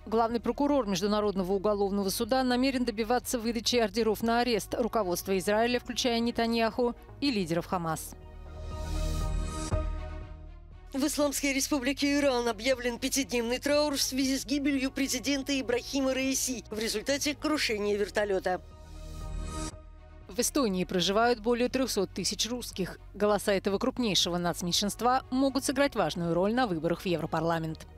Главный прокурор Международного уголовного суда намерен добиваться выдачи ордеров на арест руководства Израиля, включая Нетаньяху, и лидеров Хамас. В Исламской Республике Иран объявлен 5-дневный траур в связи с гибелью президента Ибрахима Раиси в результате крушения вертолета. В Эстонии проживают более 300 тысяч русских. Голоса этого крупнейшего нацменьшинства могут сыграть важную роль на выборах в Европарламент.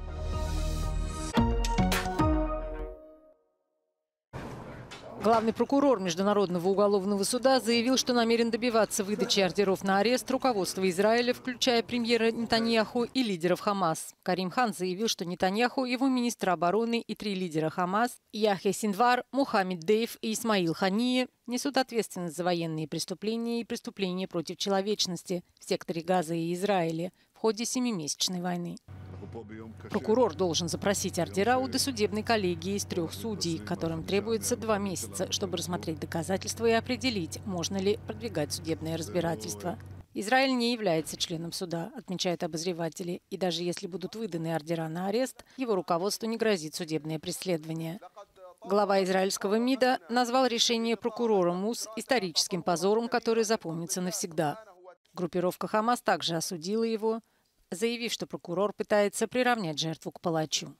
Главный прокурор Международного уголовного суда заявил, что намерен добиваться выдачи ордеров на арест руководства Израиля, включая премьера Нетаньяху и лидеров Хамас. Карим Хан заявил, что Нетаньяху, его министр обороны и 3 лидера Хамас – Яхья Синвар, Мухаммед Дейф и Исмаил Хания – несут ответственность за военные преступления и преступления против человечности в секторе Газа и Израиле в ходе 7-месячной войны. Прокурор должен запросить ордера у досудебной коллегии из 3 судей, которым требуется 2 месяца, чтобы рассмотреть доказательства и определить, можно ли продвигать судебное разбирательство. Израиль не является членом суда, отмечают обозреватели, и даже если будут выданы ордера на арест, его руководству не грозит судебное преследование. Глава израильского МИДа назвал решение прокурора МУС историческим позором, который запомнится навсегда. Группировка Хамас также осудила его, заявив, что прокурор пытается приравнять жертву к палачу.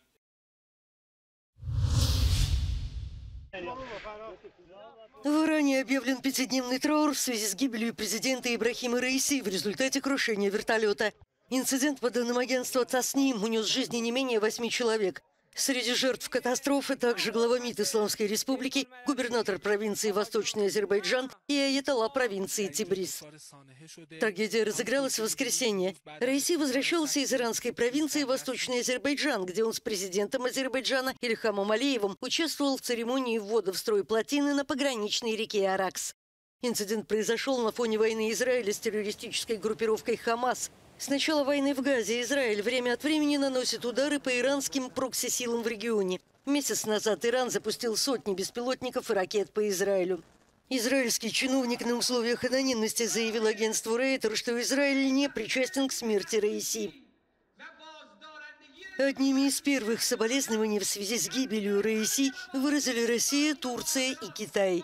В Иране объявлен 5-дневный траур в связи с гибелью президента Ибрахима Раиси в результате крушения вертолета. Инцидент, по данным агентства ТАСНИМ, унес жизни не менее 8 человек. Среди жертв катастрофы также глава МИД Исламской Республики, губернатор провинции Восточный Азербайджан и аятолла провинции Тибриз. Трагедия разыгралась в воскресенье. Раиси возвращался из иранской провинции Восточный Азербайджан, где он с президентом Азербайджана Ильхамом Алиевым участвовал в церемонии ввода в строй плотины на пограничной реке Аракс. Инцидент произошел на фоне войны Израиля с террористической группировкой Хамас. С начала войны в Газе Израиль время от времени наносит удары по иранским прокси-силам в регионе. Месяц назад Иран запустил сотни беспилотников и ракет по Израилю. Израильский чиновник на условиях анонимности заявил агентству Рейтер, что Израиль не причастен к смерти Раиси. Одними из первых соболезнований в связи с гибелью Раиси выразили Россия, Турция и Китай.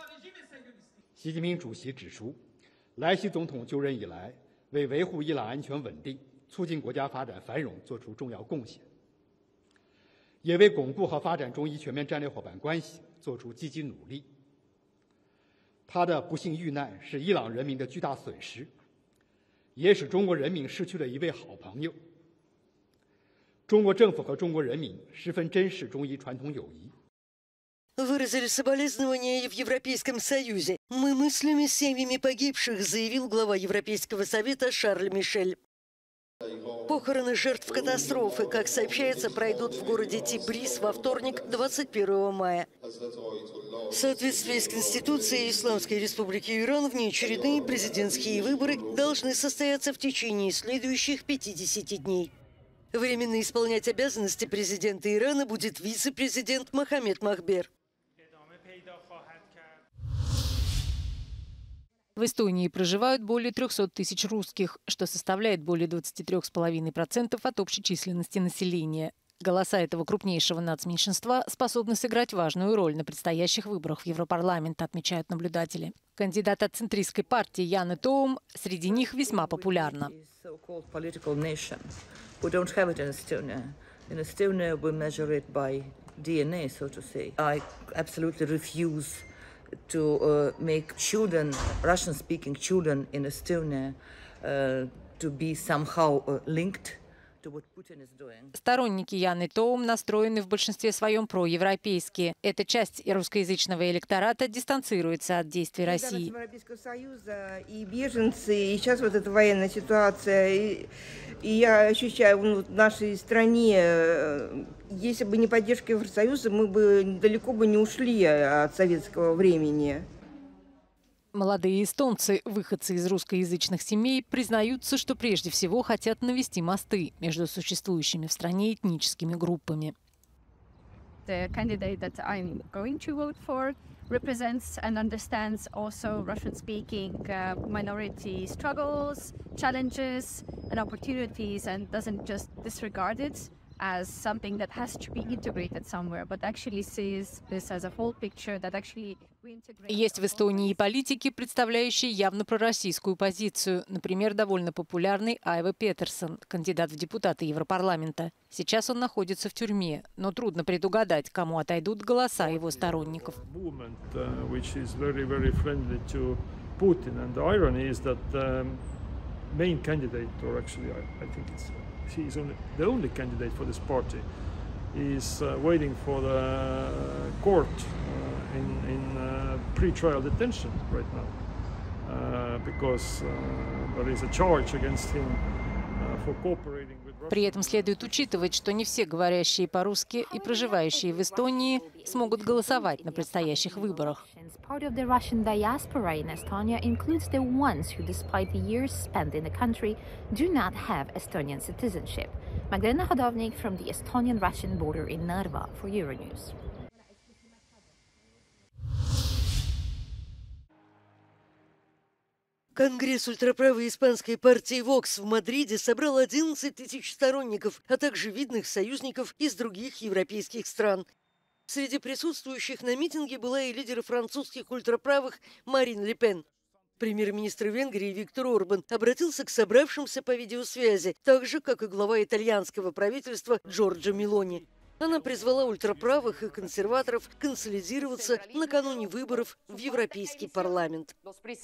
为维护伊朗安全稳定、促进国家发展繁荣作出重要贡献，也为巩固和发展中伊全面战略伙伴关系作出积极努力。他的不幸遇难是伊朗人民的巨大损失，也使中国人民失去了一位好朋友。中国政府和中国人民十分珍视中伊传统友谊。 Выразили соболезнования и в Европейском Союзе. «Мы мыслями с семьями погибших», заявил глава Европейского совета Шарль Мишель. Похороны жертв катастрофы, как сообщается, пройдут в городе Тибриз во вторник, 21 мая. В соответствии с Конституцией Исламской Республики Иран, внеочередные президентские выборы должны состояться в течение следующих 50 дней. Временно исполнять обязанности президента Ирана будет вице-президент Мохаммед Махбер. В Эстонии проживают более 300 тысяч русских, что составляет более 23,5% от общей численности населения. Голоса этого крупнейшего нацменьшинства способны сыграть важную роль на предстоящих выборах в Европарламент, отмечают наблюдатели. Кандидат от центристской партии Яна Тоум среди них весьма популярна. To make children, Russian-speaking children in Estonia, to be somehow linked to what Putin is doing. Сторонники Яны Тоум настроены в большинстве своем проевропейски. Эта часть русскоязычного электората дистанцируется от действий России. Европейского Союза и беженцы, и сейчас вот эта военная ситуация, и я ощущаю, в нашей стране, если бы не поддержка Евросоюза, мы бы далеко бы не ушли от советского времени. Молодые эстонцы, выходцы из русскоязычных семей, признаются, что прежде всего хотят навести мосты между существующими в стране этническими группами. The candidate that I'm going to vote for represents and understands also Russian-speaking minority struggles, challenges and opportunities, and doesn't just disregard it. as something that has to be integrated somewhere, but actually sees this as a whole picture that actually reintegrates. Есть в Эстонии и политики, представляющие явно пророссийскую позицию. Например, довольно популярный Айво Петерсон, кандидат в депутаты Европарламента. Сейчас он находится в тюрьме, но трудно предугадать, кому отойдут голоса его сторонников. Main candidate, or actually I think he's the only candidate for this party, is waiting for the court in pre-trial detention right now because there is a charge against him for cooperating with Russia. При этом следует учитывать, что не все говорящие по-русски и проживающие в Эстонии смогут голосовать на предстоящих выборах. Part of the Russian diaspora in Estonia includes the ones who, despite the years spent in the country, do not have Estonian citizenship. Magdalena Hodovnik from the Estonian-Russian border in Narva for Euronews. Конгресс ультраправой испанской партии Vox в Мадриде собрал 11 тысяч сторонников, а также видных союзников из других европейских стран. Среди присутствующих на митинге была и лидер французских ультраправых Марин Ле Пен. Премьер-министр Венгрии Виктор Орбан обратился к собравшимся по видеосвязи, так же, как и глава итальянского правительства Джорджа Мелони. Она призвала ультраправых и консерваторов консолидироваться накануне выборов в Европейский парламент.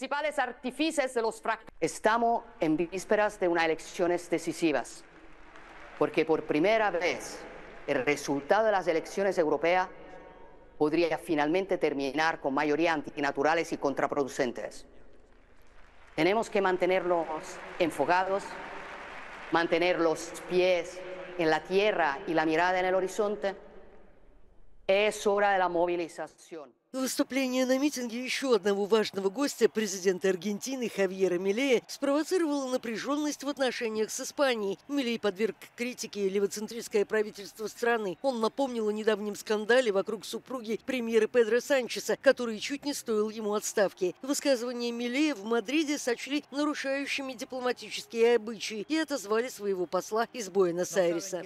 Estamos en vísperas de unas elecciones decisivas, porque por primera vez el resultado de las elecciones europeas podría finalmente terminar con mayorías antinaturales y contraproducentes. Tenemos que mantenerlos enfocados, mantener los pies en la tierra y la mirada en el horizonte. Es hora de la movilización. Выступление на митинге еще одного важного гостя, президента Аргентины Хавьера Милея, спровоцировало напряженность в отношениях с Испанией. Милей подверг критике левоцентристское правительство страны. Он напомнил о недавнем скандале вокруг супруги премьера Педро Санчеса, который чуть не стоил ему отставки. Высказывания Милея в Мадриде сочли нарушающими дипломатические обычаи и отозвали своего посла из Буэнос-Айреса.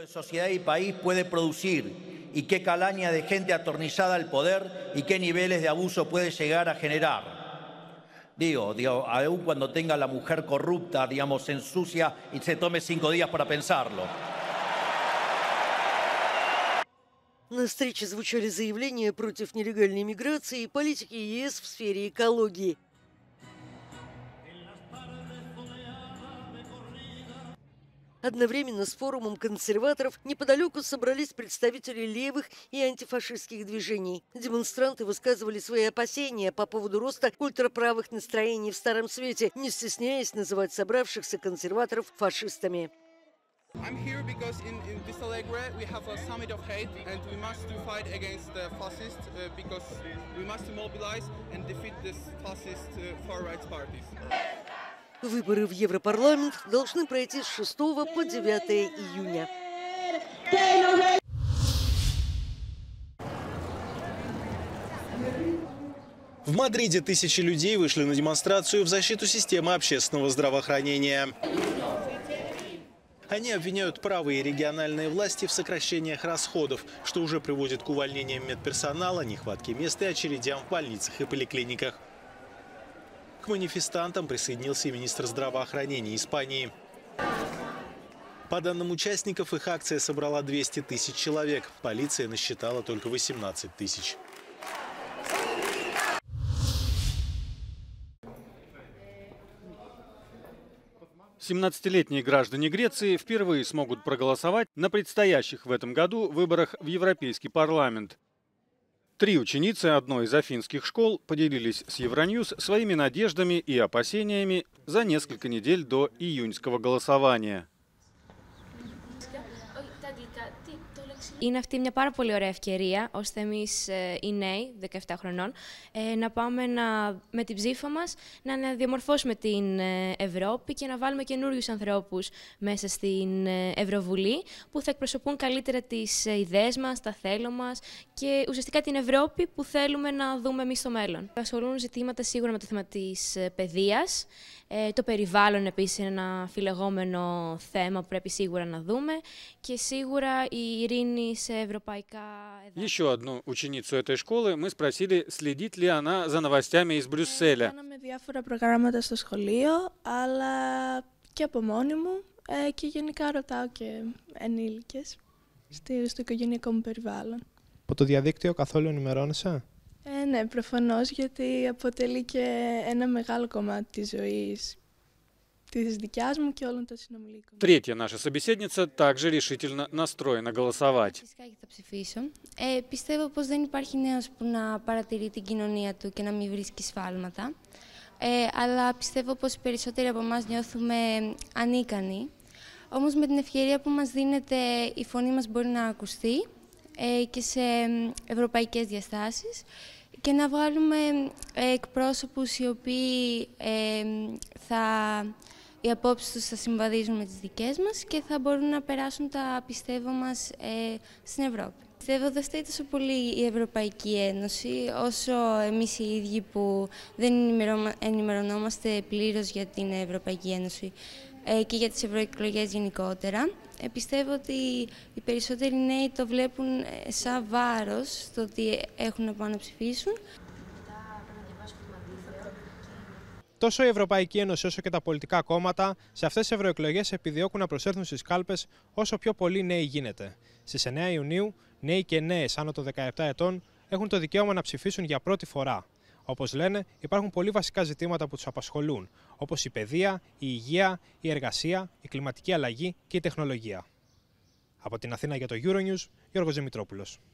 Y qué calaña de gente atornillada al poder y qué niveles de abuso puede llegar a generar. Digo, aún cuando tenga la mujer corrupta, digamos, se ensucia y se tome 5 días para pensarlo. На встрече звучали заявления против нелегальной миграции и политики ЕС в сфере экологии. Одновременно с форумом консерваторов неподалеку собрались представители левых и антифашистских движений. Демонстранты высказывали свои опасения по поводу роста ультраправых настроений в Старом Свете, не стесняясь называть собравшихся консерваторов фашистами. I'm here because in Vista Alegre we have a summit of hate and we must fight against the fascists because we must mobilize and defeat this fascist far-right parties. Выборы в Европарламент должны пройти с 6 по 9 июня. В Мадриде тысячи людей вышли на демонстрацию в защиту системы общественного здравоохранения. Они обвиняют правые и региональные власти в сокращениях расходов, что уже приводит к увольнениям медперсонала, нехватке мест и очередям в больницах и поликлиниках. К манифестантам присоединился и министр здравоохранения Испании. По данным участников, их акция собрала 200 тысяч человек. Полиция насчитала только 18 тысяч. Семнадцатилетние граждане Греции впервые смогут проголосовать на предстоящих в этом году выборах в Европейский парламент. 3 ученицы одной из афинских школ поделились с Евроньюз своими надеждами и опасениями за несколько недель до июньского голосования. Είναι αυτή μια πάρα πολύ ωραία ευκαιρία, ώστε εμείς οι νέοι, 17 χρονών, να πάμε με την ψήφα μας να διαμορφώσουμε την Ευρώπη και να βάλουμε καινούριους ανθρώπους μέσα στην Ευρωβουλή που θα εκπροσωπούν καλύτερα τις ιδέες μας, τα θέλω μας και ουσιαστικά την Ευρώπη που θέλουμε να δούμε εμείς στο μέλλον. Ασχολούν ζητήματα σίγουρα με το θέμα της παιδείας. Το περιβάλλον επίσης είναι ένα φιλεγόμενο θέμα που πρέπει сίγουρα να δούμε και σίγουρα η ειρήνη σε ευρωπαϊκά εδάφη. Еще одну ученицу этой школы мы спросили, следит ли она за новостями из Брюсселя. Κάναμε διάφορα προγράμματα στο σχολείο, αλλά και από μόνη μου και γενικά ρωτάω και ενήλικες στο οικογενειακό μου περιβάλλον. Από το διαδίκτυο καθόλου ενημερώνεσαι? Ναι, προφανώς, γιατί αποτελεί και ένα μεγάλο κομμάτι της ζωής της δικιάς μου και όλων των συνομιλίκων. Третья наша собеседница также решительно настроена голосовать. Φυσικά και θα ψηφίσω. Πιστεύω πως δεν υπάρχει νέος που να παρατηρεί την κοινωνία του και να μην βρίσκει σφάλματα. Αλλά πιστεύω πως οι περισσότεροι από εμάς νιώθουμε ανίκανοι. Όμως με την ευκαιρία που μας δίνεται η φωνή μας μπορεί να ακουστεί και σε ευρωπαϊκές διαστάσεις και να βγάλουμε εκπρόσωπους οι οποίοι οι απόψεις τους θα συμβαδίζουν με τις δικές μας και θα μπορούν να περάσουν τα πιστεύω μας στην Ευρώπη. Πιστεύω δεν φταίει τόσο πολύ η Ευρωπαϊκή Ένωση όσο εμείς οι ίδιοι που δεν ενημερωνόμαστε πλήρως για την Ευρωπαϊκή Ένωση και για τις ευρωεκλογές γενικότερα. Πιστεύω ότι οι περισσότεροι νέοι το βλέπουν σαν βάρος το ότι έχουν να πάνε να ψηφίσουν. Τόσο η Ευρωπαϊκή Ένωση όσο και τα πολιτικά κόμματα σε αυτές τις ευρωεκλογές επιδιώκουν να προσέλθουν στις κάλπες όσο πιο πολλοί νέοι γίνεται. Στις 9 Ιουνίου, νέοι και νέες άνω των 17 ετών έχουν το δικαίωμα να ψηφίσουν για πρώτη φορά. Όπως λένε, υπάρχουν πολύ βασικά ζητήματα που τους απασχολούν, όπως η παιδεία, η υγεία, η εργασία, η κλιματική αλλαγή και η τεχνολογία. Από την Αθήνα για το Euronews, Γιώργος Δημητρόπουλος.